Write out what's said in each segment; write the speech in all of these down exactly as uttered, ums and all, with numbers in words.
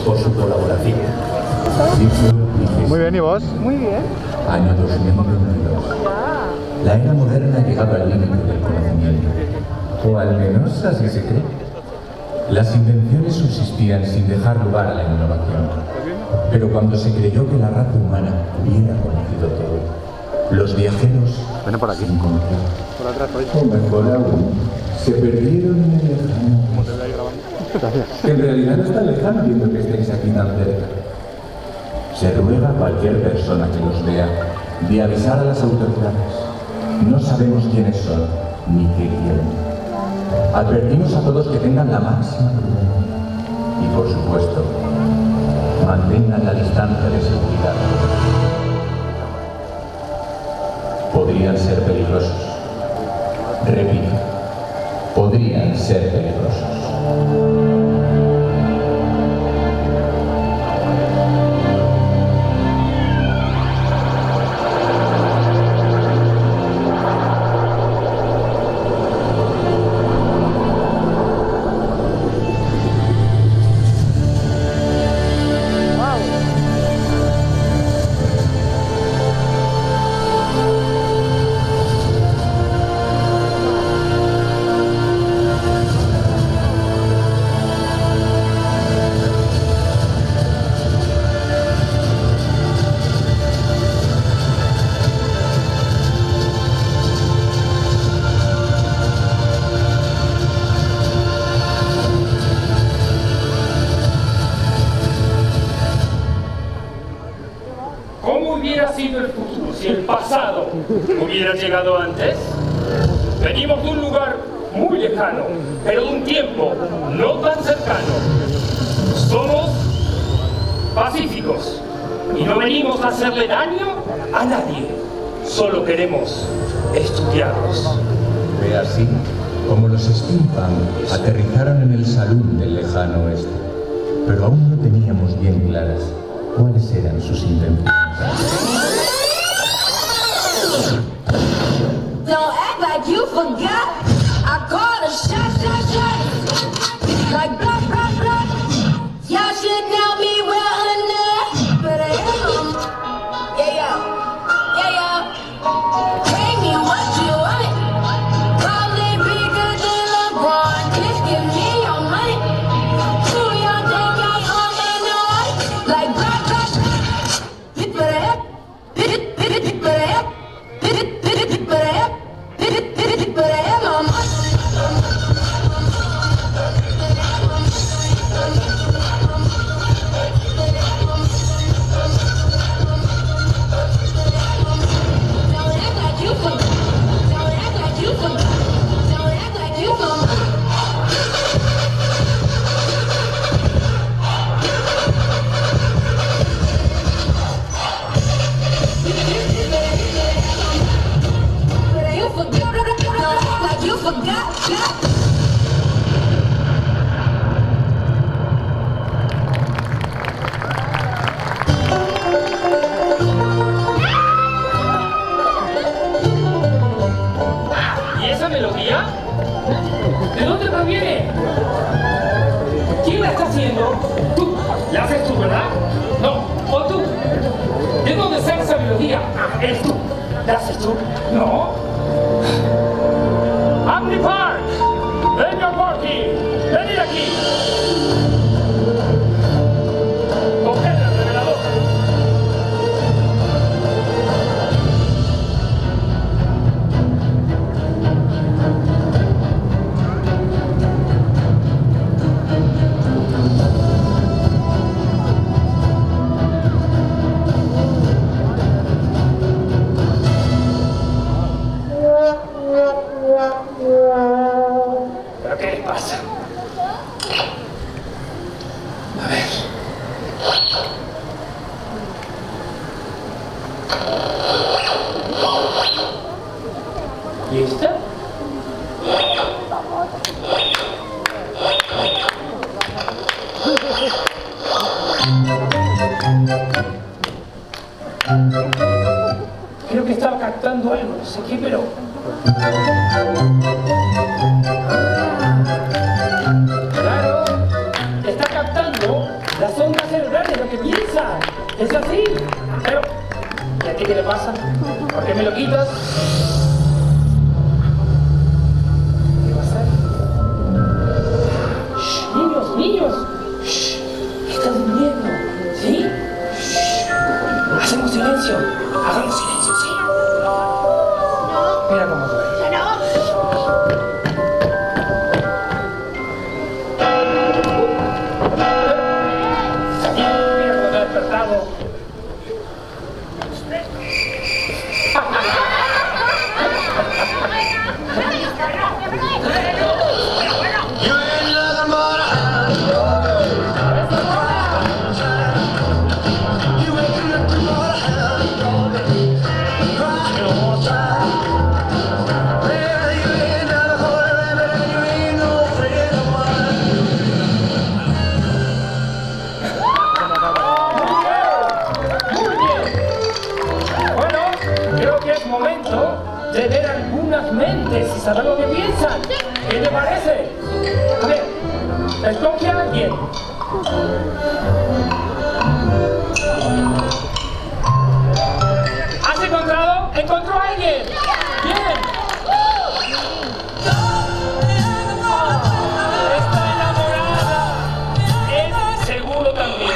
por su colaboración. Muy bien, ¿y vos? Muy bien. Año dos mil veintidós. La era moderna ha llegado al límite del conocimiento. O al menos así se cree. Las invenciones subsistían sin dejar lugar a la innovación. Pero cuando se creyó que la raza humana hubiera conocido todo, los viajeros Ven por aquí. se encontraron. Por atrás, por ahí. O mejor aún, se perdieron en el lejano. ¿Cómo te voy a ir grabando? Gracias. Que en realidad no es tan lejano viendo que estéis aquí tan cerca. Se ruega a cualquier persona que los vea de avisar a las autoridades. No sabemos quiénes son ni qué quieren. Advertimos a todos que tengan la máxima prudencia y, por supuesto, mantengan la distancia de seguridad. Podrían ser peligrosos. Repito, podrían ser peligrosos. Si el pasado hubiera llegado antes, venimos de un lugar muy lejano, pero de un tiempo no tan cercano. Somos pacíficos y no venimos a hacerle daño a nadie. Solo queremos estudiarlos. Fue así como los steampunk aterrizaron en el salón del lejano oeste, pero aún no teníamos bien claras cuáles eran sus intenciones. Don't act like you forgot. I called a shot, shot, shot. Like blah, blah, blah. Y'all should know me well enough. But I am. Yeah, yeah. Yeah, yeah. Pay me what you want. Probably bigger than LeBron. Just give me your money. Two y'all think y'all on and on. Like blah, blah, blah. But I am. But I am. But I am. But I am on my Don't act like you forgot. Don't act like you forgot. Don't act like you forgot. You forgot, like you forgot. ¿Y esa melodía? ¿De dónde proviene? ¿Quién la está haciendo? ¿Tú? ¿La haces tú, verdad? No, o tú. ¿De dónde sale esa melodía? Ah, eres tú. ¿La haces tú? No. Amni Park, venga Porky, venid aquí. Coged el revelador. ¿Pero qué les pasa? A ver. ¿Lista? Creo que estaba captando algo, no sé qué, pero... Claro, está captando las ondas Es así. Pero, ¿y a ti qué le pasa? ¿Por qué me lo quitas? ¿Qué va a hacer? Shh, niños, niños. Shh, estás durmiendo, ¿sí? Shh. Hacemos silencio. Hagamos silencio, ¿sí? Mira cómo duerme. De ver algunas mentes y saber lo que piensan. ¿Qué te parece? A ver, escoge a alguien. ¿Has encontrado? ¿Encontró a alguien? Bien. Está enamorada. Es seguro también.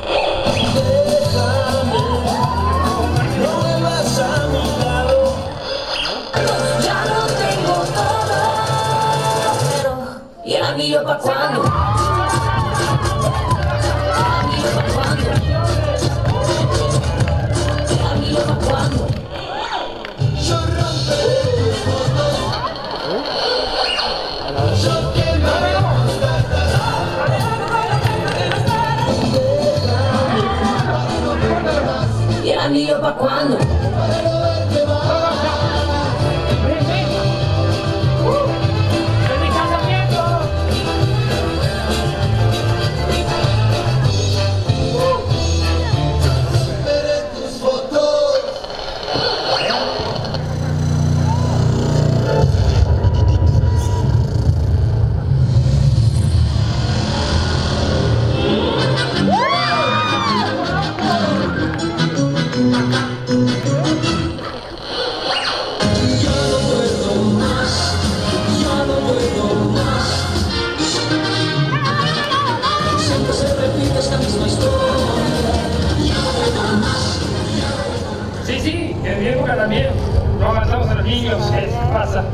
¿Y el anillo pa' cuándo? ¿El anillo pa' cuándo? ¿El anillo pa' cuándo? Yo romperé tus fotos. Yo quemaré. ¿Y el anillo pa' cuándo? Sí, sí, en mi época también. No avanzamos a los niños. ¿Qué pasa?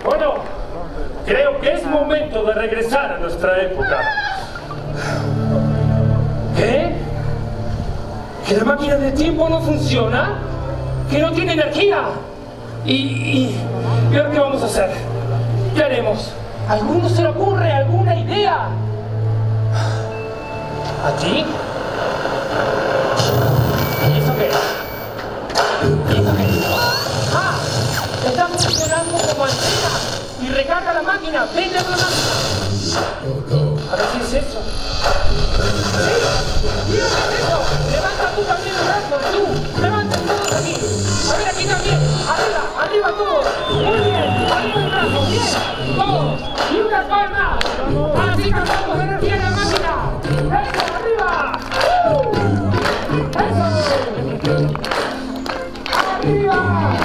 Bueno, creo que es momento de regresar a nuestra época. ¿Qué? ¿Que la máquina del tiempo no funciona? ¿Que no tiene energía? ¿Y, y, ¿y ahora qué vamos a hacer? ¿Qué haremos? ¿A alguno se le ocurre alguna idea? ¿A ti? ¿Y eso qué es? ¿Y eso qué es? ¡Ah! Está funcionando como antena y recarga la máquina. ¡Vende la máquina! A ver si es eso. ¡Sí! ¡Mira qué es eso! ¡Levanta tú también el brazo! ¡Tú! ¡Levanten todos aquí! A ver, aquí también. ¡Arriba! ¡Arriba todos! ¡Muy bien! ¡Arriba el brazo! ¡Bien! ¡Todos! ¡Y unas palmas! ¡Así cantamos energía en la máquina! ¡Eso! ¡Arriba! ¡Eso! ¡Arriba!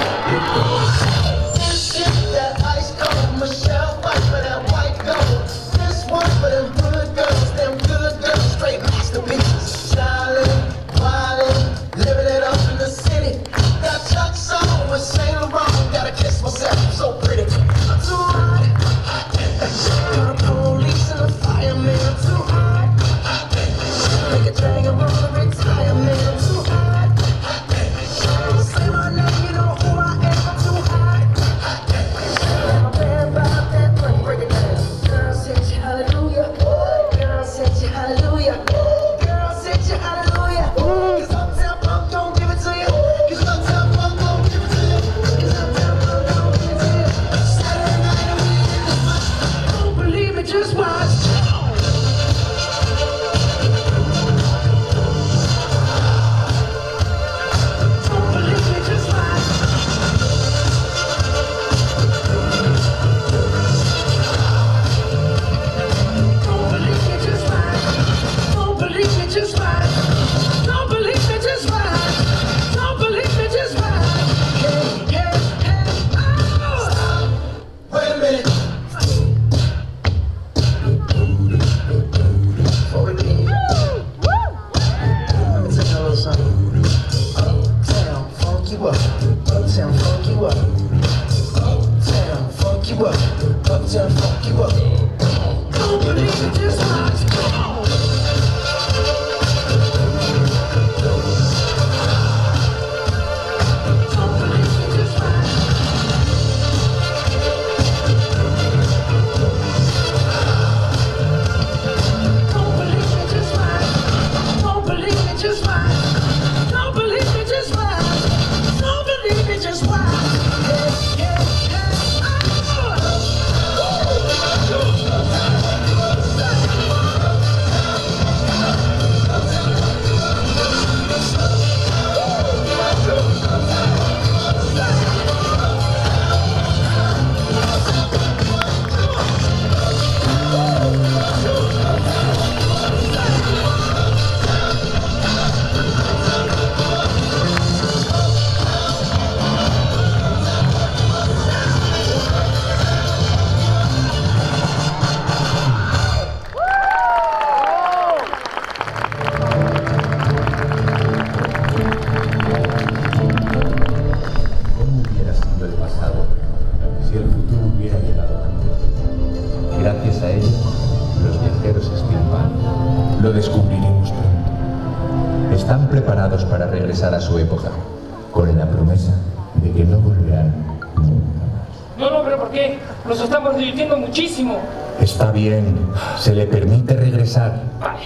Para regresar a su época, con la promesa de que no volverán nunca más. No, no, pero ¿por qué? Nos estamos divirtiendo muchísimo. Está bien, se le permite regresar. Vale.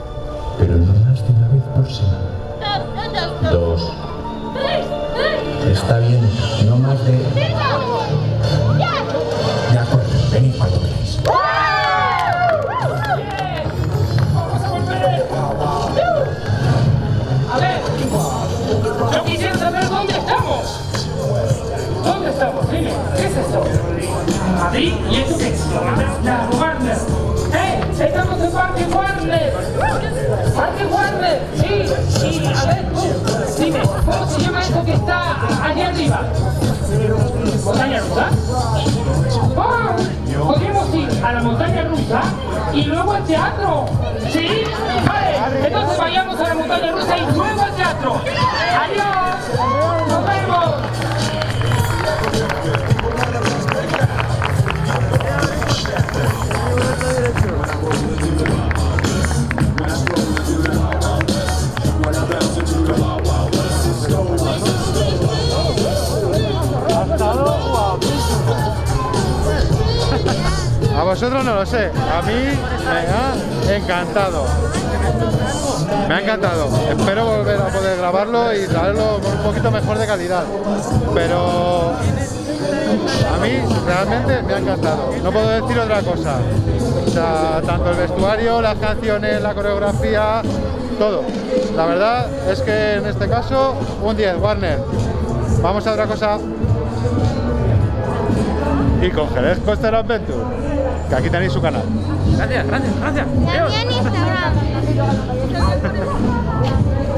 Pero no más de una vez por semana. Dos. Está bien, no más de... De acuerdo, venid cuando queráis. A ver, yo quisiera saber dónde estamos. ¿Dónde estamos? Dime, ¿qué es esto? ¿Madrid? ¿Y esto qué es? La Warner. ¡Eh! ¡Estamos en Parque Warner! ¡Parque Warner! Sí, sí, a ver, tú, dime, ¿cómo se llama esto que está allá arriba? ¿Montaña rusa? ¡Oh! Podríamos ir a la montaña rusa y luego al teatro. ¿Sí? Vale, entonces vayamos a la montaña rusa y luego al teatro. ¡Adiós! ¡Nos vemos! vosotros no lo sé, a mí me ha encantado. Me ha encantado. Espero volver a poder grabarlo y traerlo con un poquito mejor de calidad. Pero a mí realmente me ha encantado. No puedo decir otra cosa. O sea, tanto el vestuario, las canciones, la coreografía, todo. La verdad es que en este caso, un diez, Warner. Vamos a otra cosa. Y con Jerez Coaster Adventure, que aquí tenéis su canal. Gracias, gracias, gracias. También Instagram.